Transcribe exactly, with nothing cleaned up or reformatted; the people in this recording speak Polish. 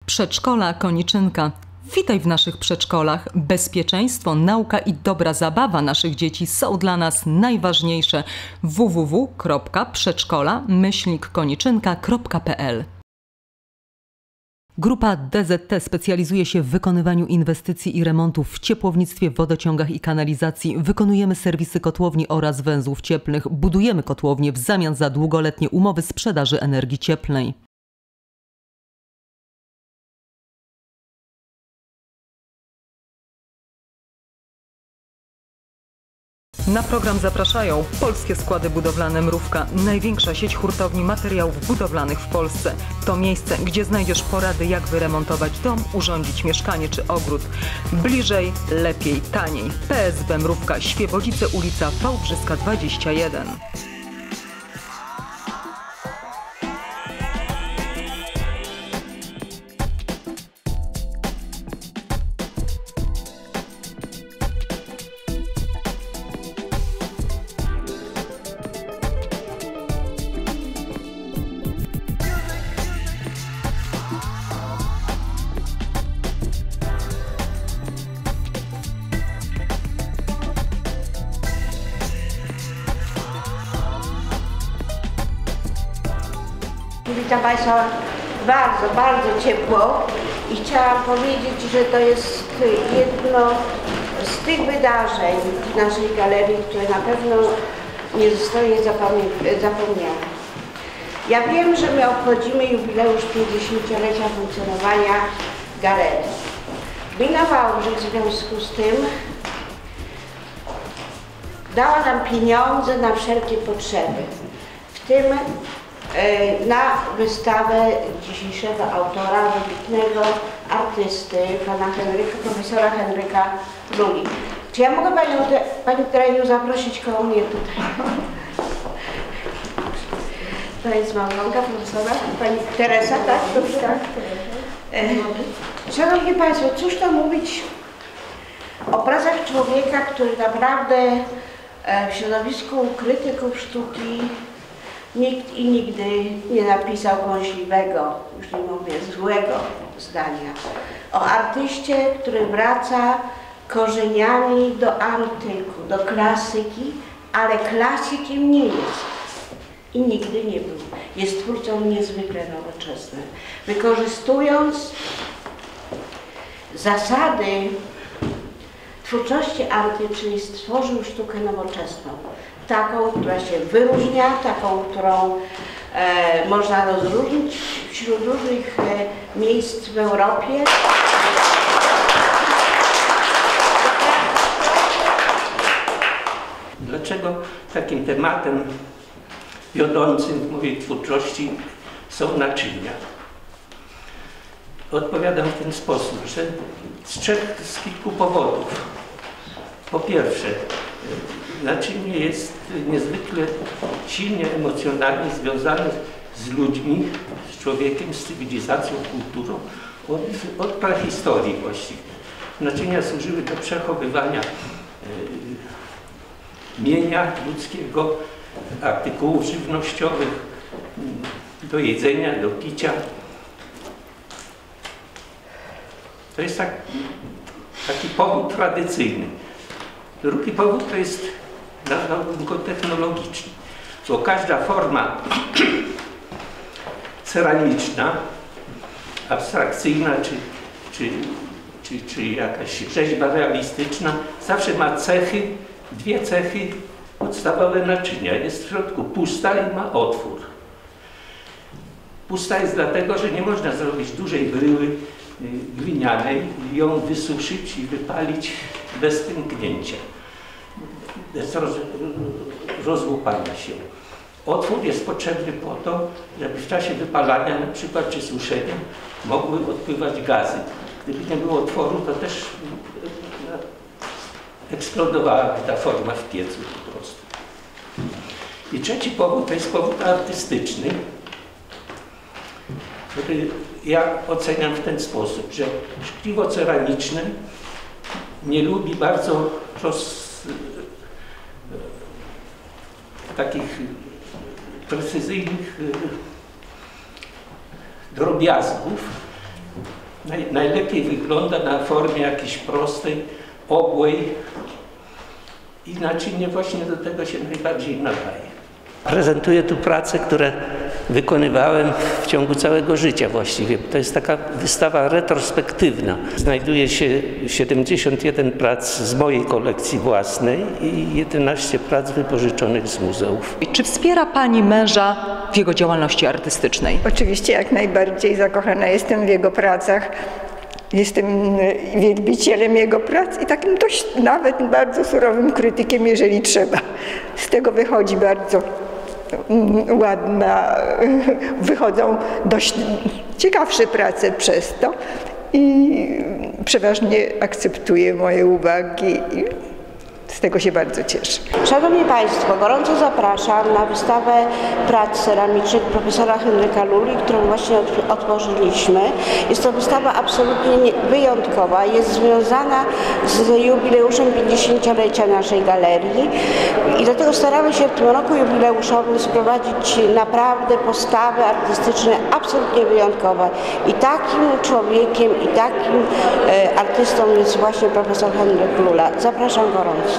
Przedszkola Koniczynka. Witaj w naszych przedszkolach. Bezpieczeństwo, nauka i dobra zabawa naszych dzieci są dla nas najważniejsze. w w w kropka przedszkola myślnik koniczynka kropka p l. Grupa D Z T specjalizuje się w wykonywaniu inwestycji i remontów w ciepłownictwie, wodociągach i kanalizacji. Wykonujemy serwisy kotłowni oraz węzłów cieplnych. Budujemy kotłownie w zamian za długoletnie umowy sprzedaży energii cieplnej. Na program zapraszają Polskie Składy Budowlane Mrówka, największa sieć hurtowni materiałów budowlanych w Polsce. To miejsce, gdzie znajdziesz porady, jak wyremontować dom, urządzić mieszkanie czy ogród. Bliżej, lepiej, taniej. P S B Mrówka, Świebodzice, ulica Wałbrzyska dwadzieścia jeden. Witam Państwa bardzo, bardzo ciepło i chciałam powiedzieć, że to jest jedno z tych wydarzeń w naszej galerii, które na pewno nie zostanie zapomniane. Ja wiem, że my obchodzimy jubileusz pięćdziesięciolecia funkcjonowania galerii. Gmina Wałbrzych w związku z tym dała nam pieniądze na wszelkie potrzeby, w tym na wystawę dzisiejszego autora, wybitnego artysty, pana Henryka, profesora Henryka Luli. Czy ja mogę panią, pani Tereniu zaprosić koło mnie tutaj? To jest małżonka profesora, pani Teresa, tak? Dobrze? Tak. Szanowni Państwo, cóż to mówić o pracach człowieka, który naprawdę w środowisku krytyków sztuki nikt i nigdy nie napisał kąśliwego, już nie mówię złego zdania, o artyście, który wraca korzeniami do antyku, do klasyki, ale klasykiem nie jest i nigdy nie był. Jest twórcą niezwykle nowoczesnym. Wykorzystując zasady twórczości anty, czyli stworzył sztukę nowoczesną. Taką, która się wyróżnia, taką, którą e, można rozróżnić wśród różnych e, miejsc w Europie. Dlaczego takim tematem wiodącym w mojej twórczości są naczynia? Odpowiadam w ten sposób, że z trzech, z kilku powodów. Po pierwsze, naczynie jest niezwykle silnie emocjonalnie związane z ludźmi, z człowiekiem, z cywilizacją, kulturą od, od prahistorii właściwie. Naczynia służyły do przechowywania e, mienia ludzkiego, artykułów żywnościowych, do jedzenia, do picia. To jest tak, taki powód tradycyjny. Drugi powód to jest naukowo-technologiczny, bo każda forma ceramiczna, abstrakcyjna czy, czy, czy, czy jakaś rzeźba realistyczna zawsze ma cechy, dwie cechy podstawowe naczynia. Jest w środku pusta i ma otwór. Pusta jest dlatego, że nie można zrobić dużej bryły glinianej, ją wysuszyć i wypalić bez pęknięcia, bez roz, rozłupania się. Otwór jest potrzebny po to, żeby w czasie wypalania na przykład czy suszenia mogły odpływać gazy. Gdyby nie było otworu, to też eksplodowałaby ta forma w piecu po prostu. I trzeci powód to jest powód artystyczny, który ja oceniam w ten sposób, że szkliwo ceramiczne nie lubi bardzo roz, takich precyzyjnych drobiazgów, naj, najlepiej wygląda na formie jakiejś prostej, obłej i naczynie właśnie do tego się najbardziej nadaje. Prezentuję tu prace, które wykonywałem w ciągu całego życia właściwie. To jest taka wystawa retrospektywna. Znajduje się siedemdziesiąt jeden prac z mojej kolekcji własnej i jedenaście prac wypożyczonych z muzeów. Czy wspiera Pani męża w jego działalności artystycznej? Oczywiście jak najbardziej zakochana jestem w jego pracach. Jestem wielbicielem jego prac i takim dość nawet bardzo surowym krytykiem, jeżeli trzeba. Z tego wychodzi bardzo ładna, wychodzą dość ciekawsze prace przez to i przeważnie akceptuje moje uwagi i z tego się bardzo cieszę. Szanowni Państwo, gorąco zapraszam na wystawę prac ceramicznych profesora Henryka Luli, którą właśnie otworzyliśmy. Jest to wystawa absolutnie wyjątkowa, jest związana z jubileuszem pięćdziesięciolecia naszej galerii i dlatego staramy się w tym roku jubileuszowym sprowadzić naprawdę postawy artystyczne absolutnie wyjątkowe. I takim człowiekiem, i takim e, artystą jest właśnie profesor Henryk Lula. Zapraszam gorąco.